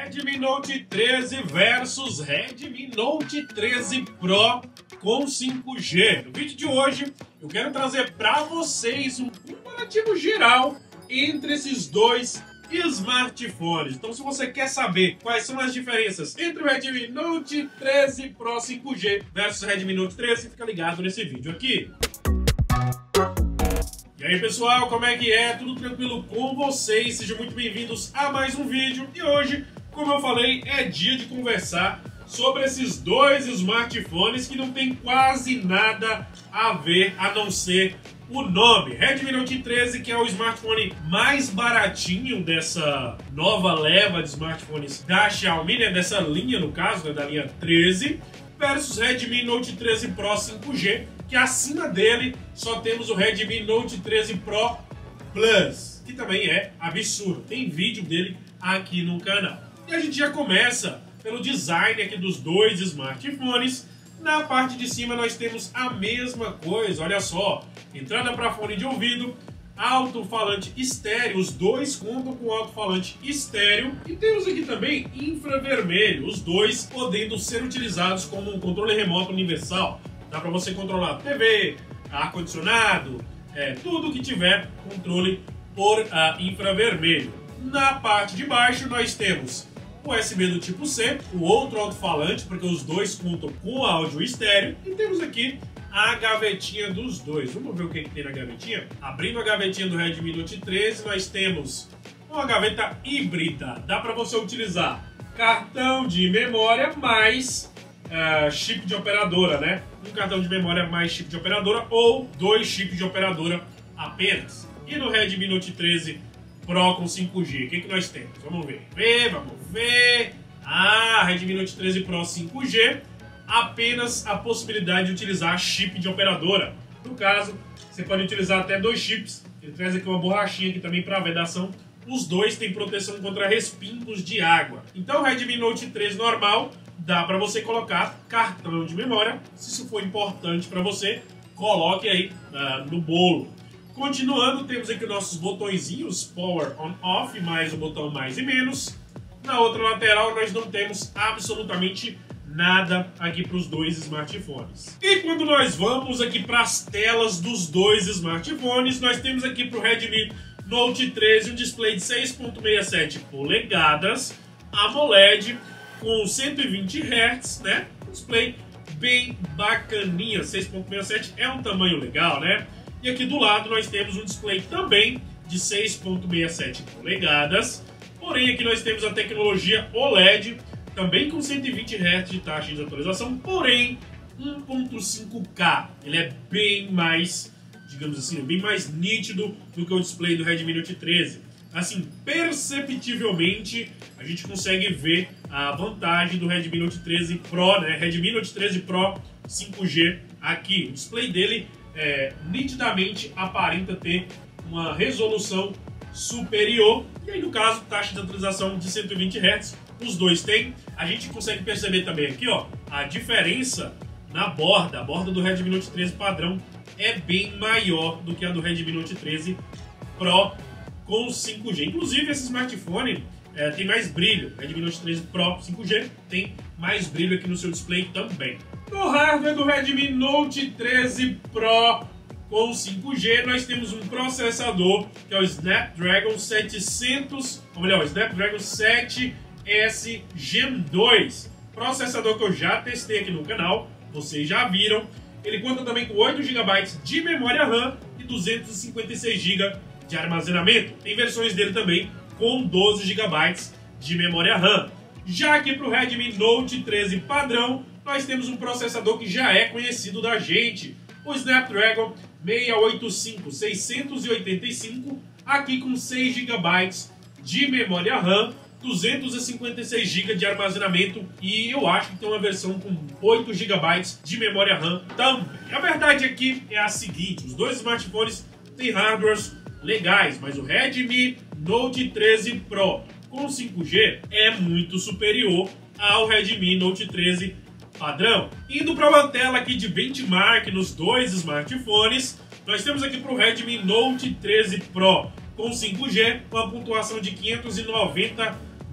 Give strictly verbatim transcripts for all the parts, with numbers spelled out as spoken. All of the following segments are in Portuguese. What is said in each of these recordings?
Redmi Note treze versus Redmi Note treze Pro com cinco G. No vídeo de hoje eu quero trazer para vocês um comparativo geral entre esses dois smartphones. Então, se você quer saber quais são as diferenças entre o Redmi Note treze Pro cinco G versus o Redmi Note treze, fica ligado nesse vídeo aqui. E aí pessoal, como é que é? Tudo tranquilo com vocês? Sejam muito bem-vindos a mais um vídeo. E hoje, como eu falei, é dia de conversar sobre esses dois smartphones que não tem quase nada a ver a não ser o nome. Redmi Note treze, que é o smartphone mais baratinho dessa nova leva de smartphones da Xiaomi, né? Dessa linha, no caso, né? Da linha treze, versus Redmi Note treze Pro cinco G, que acima dele só temos o Redmi Note treze Pro Plus, que também é absurdo. Tem vídeo dele aqui no canal. E a gente já começa pelo design aqui dos dois smartphones. Na parte de cima nós temos a mesma coisa, olha só. Entrada para fone de ouvido, alto-falante estéreo, os dois contam com alto-falante estéreo. E temos aqui também infravermelho, os dois podendo ser utilizados como um controle remoto universal. Dá para você controlar T V, ar-condicionado, é, tudo que tiver controle por uh, infravermelho. Na parte de baixo nós temos o U S B do tipo C, o outro alto-falante, porque os dois contam com áudio estéreo. E temos aqui a gavetinha dos dois. Vamos ver o que, que tem na gavetinha? Abrindo a gavetinha do Redmi Note treze, nós temos uma gaveta híbrida. Dá para você utilizar cartão de memória mais uh, chip de operadora, né? Um cartão de memória mais chip de operadora ou dois chips de operadora apenas. E no Redmi Note treze Pro com cinco G, o que, que nós temos? Vamos ver, ver, vamos ver. Ah, Redmi Note treze Pro cinco G, apenas a possibilidade de utilizar chip de operadora. No caso, você pode utilizar até dois chips. Ele traz aqui uma borrachinha aqui também para vedação. Os dois têm proteção contra respingos de água. Então, o Redmi Note treze normal dá para você colocar cartão de memória. Se isso for importante para você, coloque aí uh, no bolo. Continuando, temos aqui nossos botõezinhos Power On Off, mais o botão mais e menos. Na outra lateral nós não temos absolutamente nada aqui para os dois smartphones. E quando nós vamos aqui para as telas dos dois smartphones, nós temos aqui para o Redmi Note treze um display de seis ponto sessenta e sete polegadas, AMOLED com cento e vinte hertz, né? Um display bem bacaninha, seis ponto sessenta e sete é um tamanho legal, né? E aqui do lado nós temos um display também de seis ponto sessenta e sete polegadas, porém aqui nós temos a tecnologia OLED, também com cento e vinte hertz de taxa de atualização, porém um ponto cinco K. Ele é bem mais, digamos assim, bem mais nítido do que o display do Redmi Note treze. Assim, perceptivelmente a gente consegue ver a vantagem do Redmi Note treze Pro, né? Redmi Note treze Pro cinco G aqui. O display dele é, nitidamente aparenta ter uma resolução superior. E aí, no caso, taxa de atualização de cento e vinte hertz, os dois têm. A gente consegue perceber também aqui, ó, a diferença na borda. A borda do Redmi Note treze padrão é bem maior do que a do Redmi Note treze Pro com cinco G. Inclusive, esse smartphone é, tem mais brilho. Redmi Note treze Pro cinco G tem mais brilho aqui no seu display também. No hardware do Redmi Note treze Pro com cinco G, nós temos um processador que é o Snapdragon setecentos, ou melhor, o Snapdragon sete S Gen dois. Processador que eu já testei aqui no canal, vocês já viram. Ele conta também com oito gigabytes de memória RAM e duzentos e cinquenta e seis gigabytes de armazenamento. Tem versões dele também com doze gigabytes de memória RAM. Já aqui para o Redmi Note treze padrão, nós temos um processador que já é conhecido da gente, o Snapdragon seiscentos e oitenta e cinco, seiscentos e oitenta e cinco, aqui com seis gigabytes de memória RAM, duzentos e cinquenta e seis gigabytes de armazenamento, e eu acho que tem uma versão com oito gigabytes de memória RAM também. A verdade aqui é a seguinte, os dois smartphones têm hardwares legais, mas o Redmi Note treze Pro com cinco G é muito superior ao Redmi Note treze padrão. Indo para uma tela aqui de benchmark nos dois smartphones, nós temos aqui para o Redmi Note treze Pro com cinco G, uma pontuação de quinhentos e noventa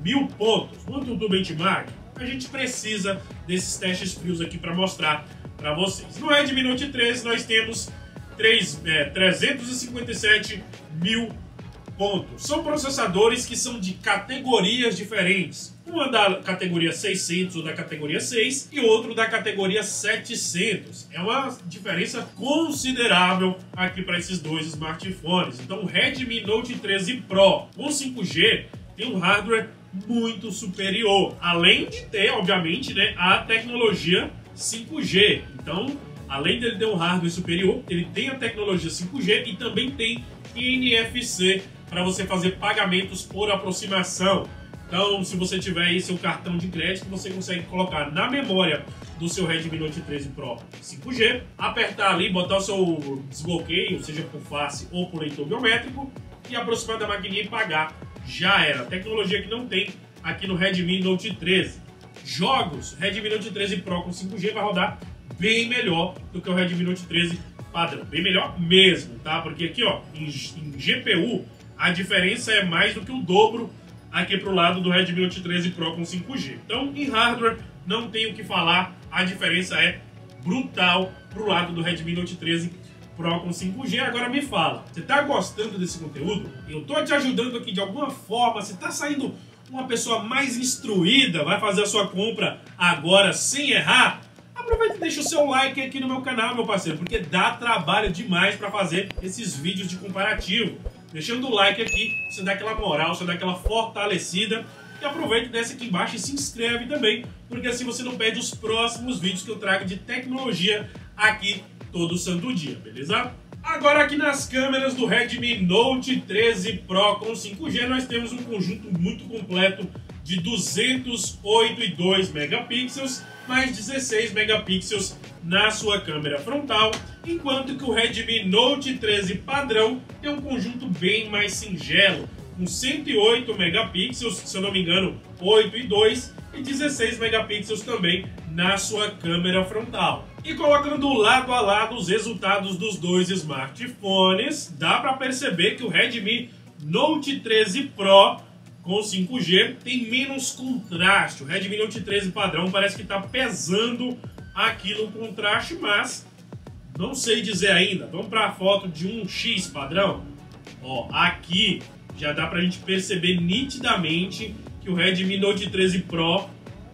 mil pontos no AnTuTu Benchmark, a gente precisa desses testes frios aqui para mostrar para vocês. No Redmi Note treze nós temos três, é, trezentos e cinquenta e sete mil pontos. São processadores que são de categorias diferentes. Um da categoria seiscentos ou da categoria seis e outro da categoria setecentos. É uma diferença considerável aqui para esses dois smartphones. Então o Redmi Note treze Pro com cinco G tem um hardware muito superior, além de ter, obviamente, né, a tecnologia cinco G. Então, além dele ter um hardware superior, ele tem a tecnologia cinco G e também tem N F C para você fazer pagamentos por aproximação. Então, se você tiver aí seu cartão de crédito, você consegue colocar na memória do seu Redmi Note treze Pro cinco G, apertar ali, botar o seu desbloqueio, seja por face ou por leitor biométrico, e aproximar da maquininha e pagar. Já era. Tecnologia que não tem aqui no Redmi Note treze. Jogos, Redmi Note treze Pro com cinco G vai rodar bem melhor do que o Redmi Note treze padrão. Bem melhor mesmo, tá? Porque aqui, ó, em, em G P U, a diferença é mais do que o dobro aqui pro lado do Redmi Note treze Pro com cinco G. Então, em hardware, não tem o que falar, a diferença é brutal pro lado do Redmi Note treze Pro com cinco G. Agora me fala, você tá gostando desse conteúdo? Eu tô te ajudando aqui de alguma forma? Você tá saindo uma pessoa mais instruída? Vai fazer a sua compra agora sem errar? Aproveita e deixa o seu like aqui no meu canal, meu parceiro, porque dá trabalho demais para fazer esses vídeos de comparativo. Deixando o like aqui, você dá aquela moral, você dá aquela fortalecida. E aproveita e desce aqui embaixo e se inscreve também, porque assim você não perde os próximos vídeos que eu trago de tecnologia aqui todo santo dia, beleza? Agora aqui nas câmeras do Redmi Note treze Pro com cinco G nós temos um conjunto muito completo de duzentos e oito e dois megapixels, mais dezesseis megapixels na sua câmera frontal, enquanto que o Redmi Note treze padrão tem um conjunto bem mais singelo, com cento e oito megapixels, se eu não me engano, oito e dois, e dezesseis megapixels também na sua câmera frontal. E colocando lado a lado os resultados dos dois smartphones, dá para perceber que o Redmi Note treze Pro com cinco G tem menos contraste. O Redmi Note treze padrão parece que está pesando aqui no contraste, mas não sei dizer ainda. Vamos para a foto de um X padrão. Ó, aqui já dá para a gente perceber nitidamente que o Redmi Note treze Pro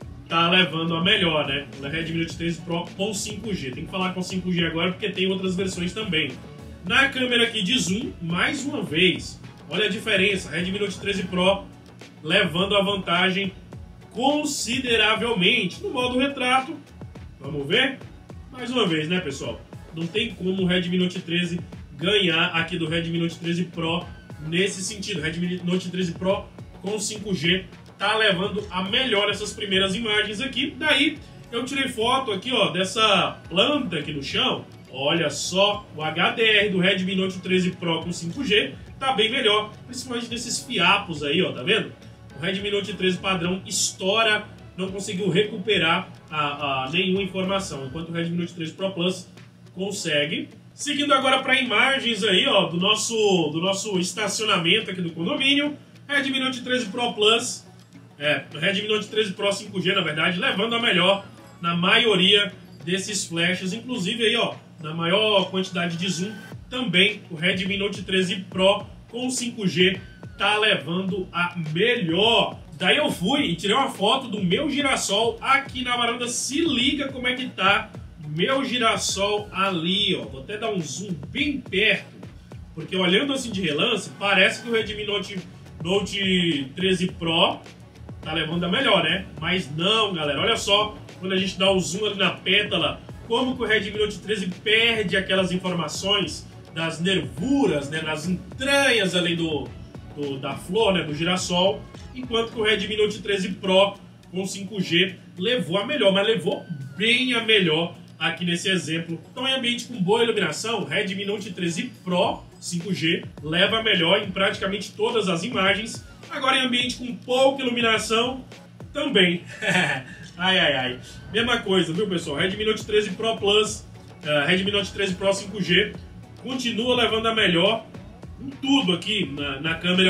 tá levando a melhor, né? O Redmi Note treze Pro com cinco G. Tem que falar com cinco G agora porque tem outras versões também. Na câmera aqui de zoom, mais uma vez, olha a diferença. Redmi Note treze Pro levando a vantagem consideravelmente. No modo retrato, vamos ver? Mais uma vez, né, pessoal? Não tem como o Redmi Note treze ganhar aqui do Redmi Note treze Pro nesse sentido. Redmi Note treze Pro com cinco G tá levando a melhor essas primeiras imagens aqui. Daí eu tirei foto aqui, ó, dessa planta aqui no chão. Olha só, o H D R do Redmi Note treze Pro com cinco G tá bem melhor, principalmente nesses fiapos aí, ó, tá vendo? O Redmi Note treze padrão estoura, não conseguiu recuperar a, a nenhuma informação, enquanto o Redmi Note treze Pro Plus consegue. Seguindo agora para imagens aí, ó, do nosso, do nosso estacionamento aqui do condomínio, Redmi Note treze Pro Plus, é, Redmi Note treze Pro cinco G, na verdade, levando a melhor na maioria desses flashes, inclusive aí, ó, na maior quantidade de zoom, também o Redmi Note treze Pro com cinco G tá levando a melhor. Daí eu fui e tirei uma foto do meu girassol aqui na varanda. Se liga como é que tá meu girassol ali, ó. Vou até dar um zoom bem perto, porque olhando assim de relance, parece que o Redmi Note, Note treze Pro tá levando a melhor, né? Mas não, galera, olha só, quando a gente dá o zoom ali na pétala, como que o Redmi Note treze perde aquelas informações das nervuras, né, nas entranhas ali do, do, da flor, né, do girassol, enquanto que o Redmi Note treze Pro com cinco G levou a melhor, mas levou bem a melhor aqui nesse exemplo. Então, em ambiente com boa iluminação, o Redmi Note treze Pro cinco G leva a melhor em praticamente todas as imagens. Agora, em ambiente com pouca iluminação, também. Ai, ai, ai. Mesma coisa, viu, pessoal? Redmi Note treze Pro Plus, uh, Redmi Note treze Pro cinco G continua levando a melhor em tudo aqui na, na câmera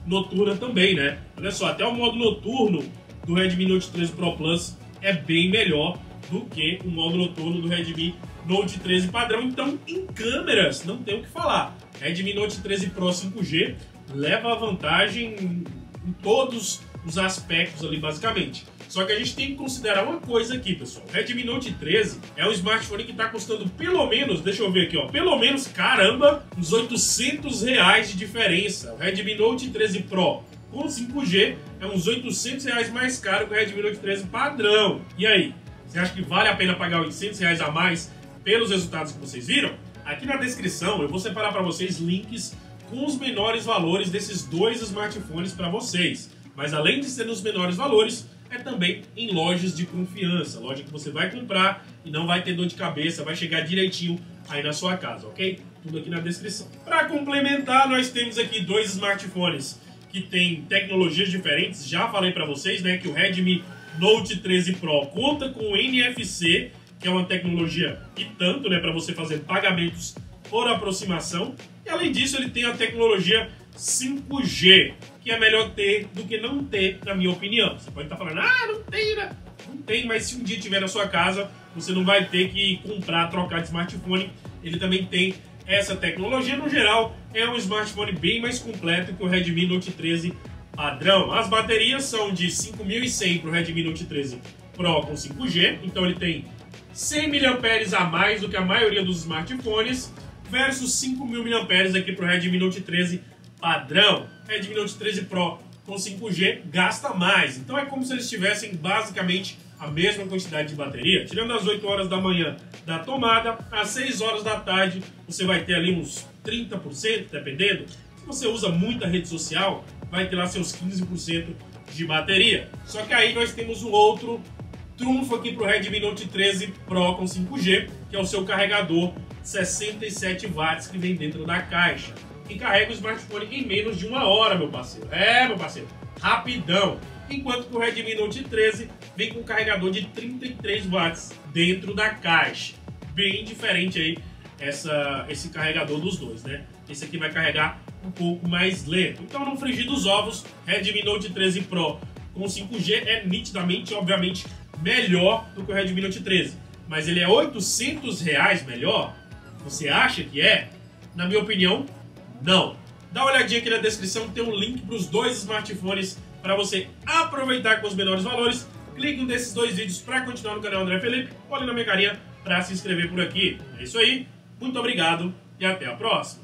noturna também, né? Olha só, até o modo noturno do Redmi Note treze Pro Plus é bem melhor do que o modo noturno do Redmi Note treze padrão. Então, em câmeras, não tem o que falar. Redmi Note treze Pro cinco G leva a vantagem em todos os aspectos ali, basicamente. Só que a gente tem que considerar uma coisa aqui, pessoal. O Redmi Note treze é um smartphone que está custando pelo menos, deixa eu ver aqui, ó, pelo menos, caramba, uns oitocentos reais de diferença. O Redmi Note treze Pro com cinco G é uns oitocentos reais mais caro que o Redmi Note treze padrão. E aí, você acha que vale a pena pagar oitocentos reais a mais pelos resultados que vocês viram? Aqui na descrição eu vou separar para vocês links com os menores valores desses dois smartphones para vocês. Mas além de ser os menores valores, é também em lojas de confiança, loja que você vai comprar e não vai ter dor de cabeça, vai chegar direitinho aí na sua casa, ok? Tudo aqui na descrição. Para complementar, nós temos aqui dois smartphones que têm tecnologias diferentes. Já falei para vocês, né, que o Redmi Note treze Pro conta com o N F C, que é uma tecnologia e tanto, né, para você fazer pagamentos por aproximação. E além disso, ele tem a tecnologia cinco G, que é melhor ter do que não ter, na minha opinião. Você pode estar falando, ah, não tem, né? Não tem, mas se um dia tiver na sua casa, você não vai ter que comprar, trocar de smartphone. Ele também tem essa tecnologia. No geral, é um smartphone bem mais completo que o Redmi Note treze padrão. As baterias são de cinco mil e cem para o Redmi Note treze Pro com cinco G, então ele tem cem miliamperes a mais do que a maioria dos smartphones, versus cinco mil miliamperes aqui para o Redmi Note treze padrão. Redmi Note treze Pro com cinco G gasta mais, então é como se eles tivessem basicamente a mesma quantidade de bateria. Tirando as oito horas da manhã da tomada, às seis horas da tarde você vai ter ali uns trinta por cento, dependendo. Se você usa muita rede social, vai ter lá seus quinze por cento de bateria. Só que aí nós temos um outro trunfo aqui para o Redmi Note treze Pro com cinco G, que é o seu carregador sessenta e sete watts que vem dentro da caixa, que carrega o smartphone em menos de uma hora, meu parceiro. É, meu parceiro, rapidão. Enquanto que o Redmi Note treze vem com um carregador de trinta e três watts dentro da caixa. Bem diferente aí essa, esse carregador dos dois, né? Esse aqui vai carregar um pouco mais lento. Então, no frigir dos ovos, Redmi Note treze Pro com cinco G é nitidamente, obviamente, melhor do que o Redmi Note treze. Mas ele é oitocentos reais melhor? Você acha que é? Na minha opinião, não. Dá uma olhadinha aqui na descrição, tem um link para os dois smartphones para você aproveitar com os menores valores. Clique em um desses dois vídeos para continuar no canal André Felipe. Olhe na minha carinha para se inscrever por aqui. É isso aí, muito obrigado e até a próxima.